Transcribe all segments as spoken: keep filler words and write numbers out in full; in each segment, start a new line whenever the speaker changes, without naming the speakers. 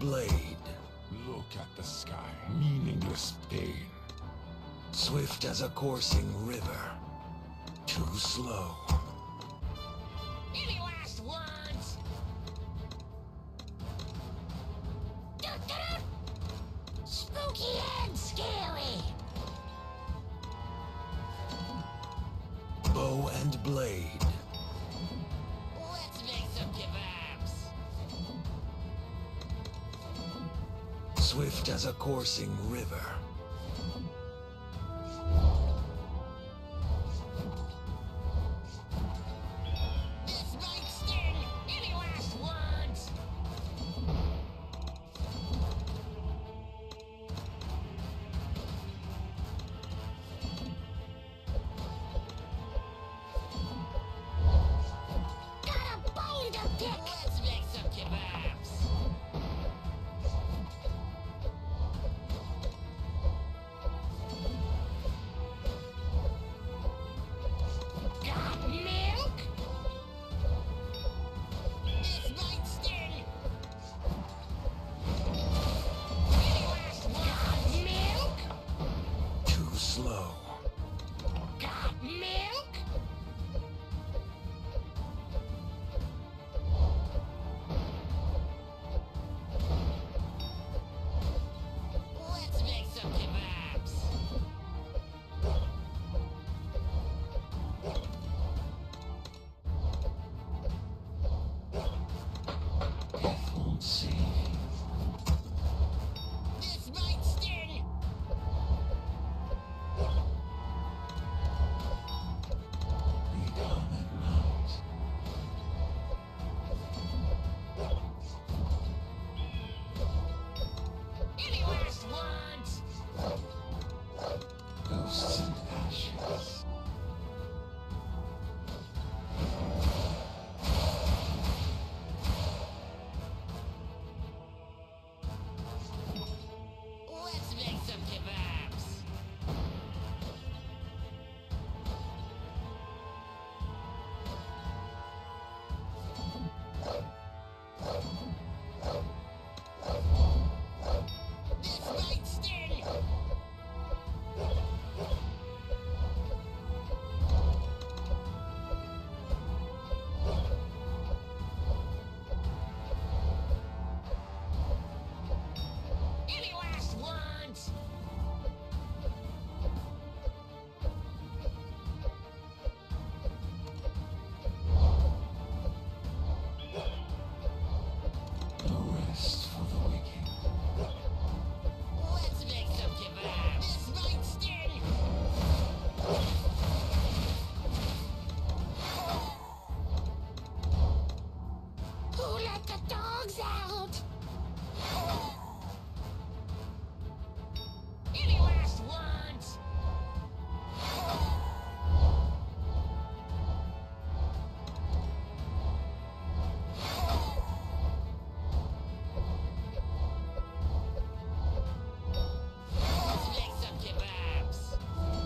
blade.
Look at the sky. Meaningless pain.
Swift as a coursing river. Too slow.
Any last words? Spooky and scary.
Bow and blade.
Let's make some kebabs.
Swift as a coursing river.
This might sting. Any last words? Got a bone to pick. Let's make some kebabs. Got milk? This might sting. Any last words? Got milk?
Too slow.
Got milk? Let's make some kebabs.
Won't see.
This might sting.
Become at night.
Any last words?
Ghosts and ashes.
Let's make some kebabs. This might sting. Any last words?
No rest for the wicked.
Let's make some kebabs. This might sting. Who let the dogs out? Any last words? Let's make some kebabs.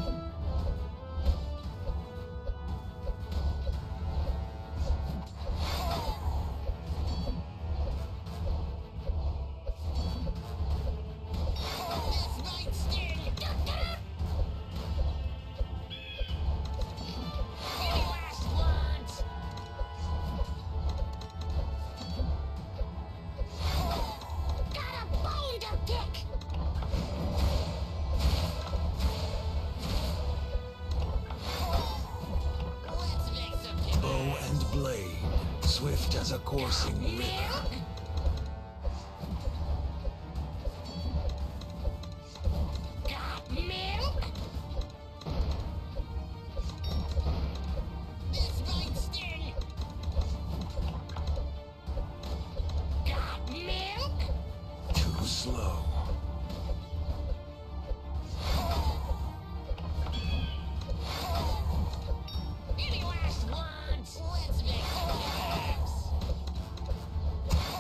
This might sting. Any last words? Got a bone to pick. Let's make some kebabs.
Bow and blade. Swift as a coursing river.
Milk? Got milk? This might sting. Got milk?
Too slow.
Any last words? Let's make some kebabs.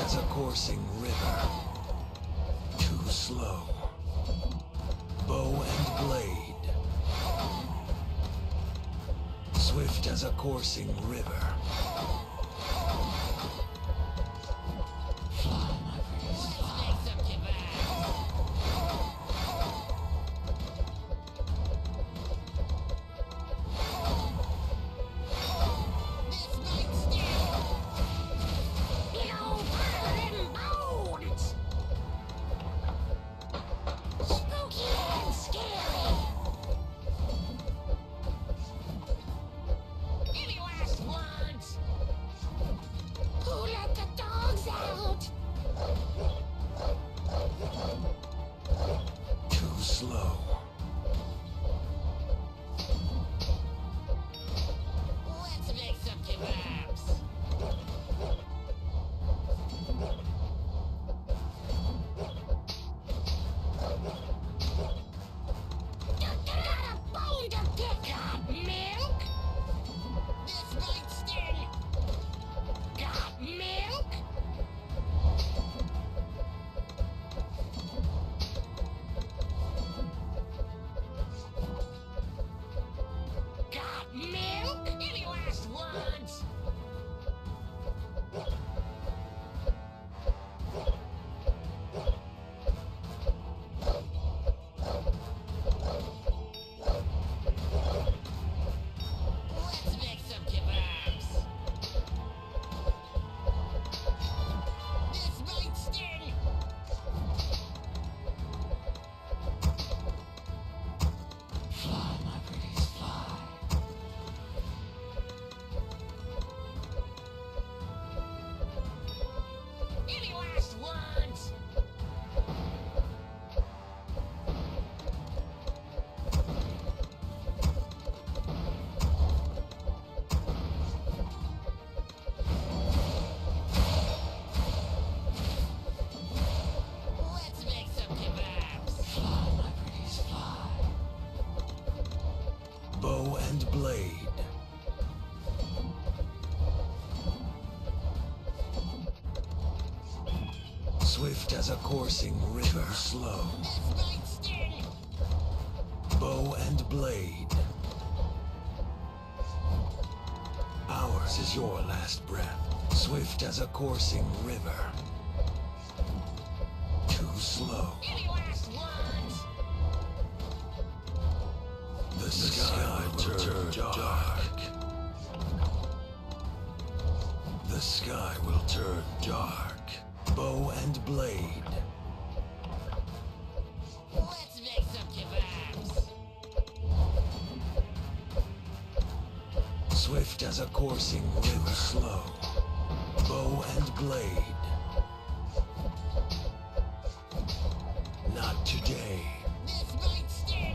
as a coursing river. Too slow. Bow and blade. Swift as a coursing river. Bow and blade. Swift as a coursing river. Slow. Bow and blade. Ours is your last breath. Swift as a coursing river. Too slow.
Any last words?
The, the sky will turn, turn dark. dark. The sky will turn dark. Bow and blade.
Let's make some kebabs.
Swift as a coursing river. Slow. Bow and blade. Not today.
This might sting.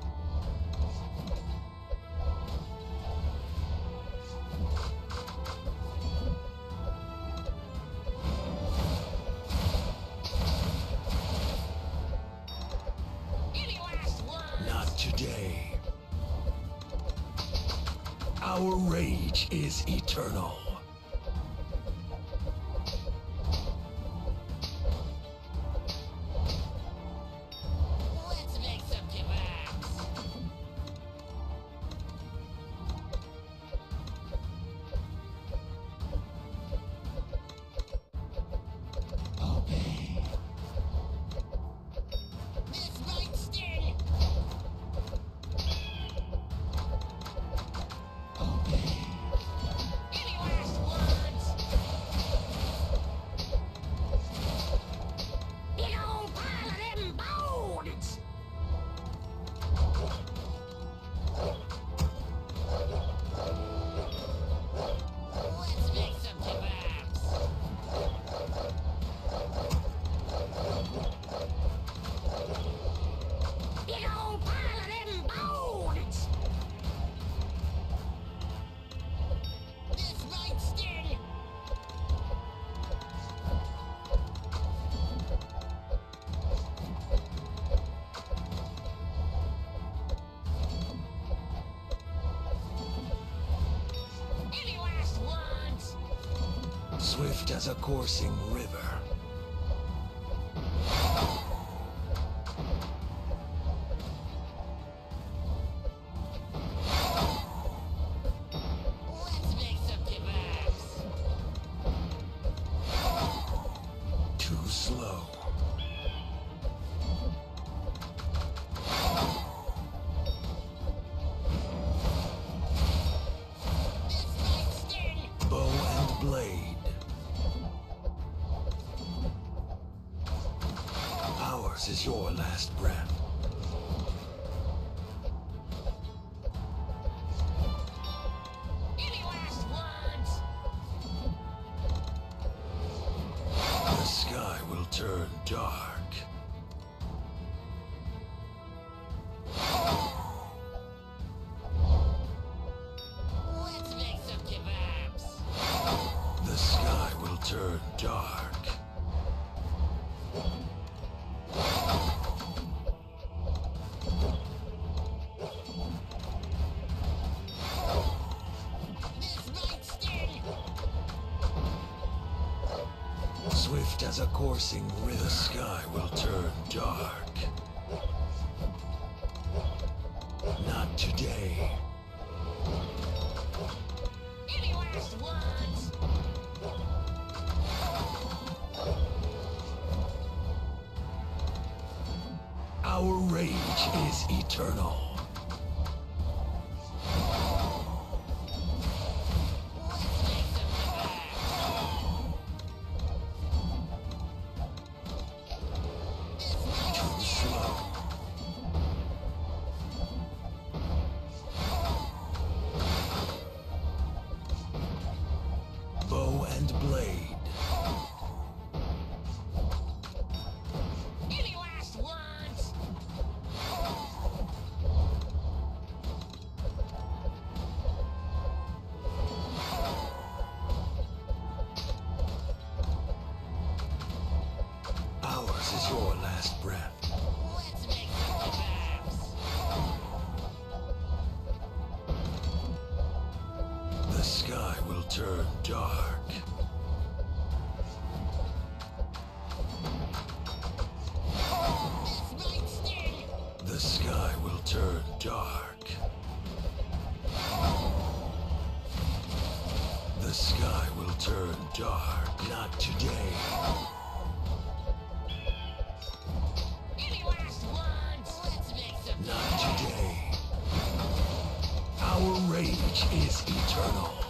Any last words?
Not today. Our rage is eternal.
Let's make some kebabs.
Obey.
This might sting.
Obey.
Any last
Swift as a coursing river.
Let's make some kebabs.
Too slow.
This might sting.
Bow and blade. Ours is your last breath.
Any last words?
The sky will turn dark.
Let's make some kebabs.
The sky will turn dark.
This might sting.
Swift as a coursing river. The sky will turn dark. Not today.
Any last words?
Our rage is eternal.
Let's make some kebabs. This might
Too
sting.
slow. Bow and blade.
Any last words?
Ours is your last breath.
Let's make some kebabs.
The sky will turn dark.
This might sting.
The sky will turn dark. The sky will turn dark. Not today.
Any last words? Let's make some
Not today. Our rage is eternal.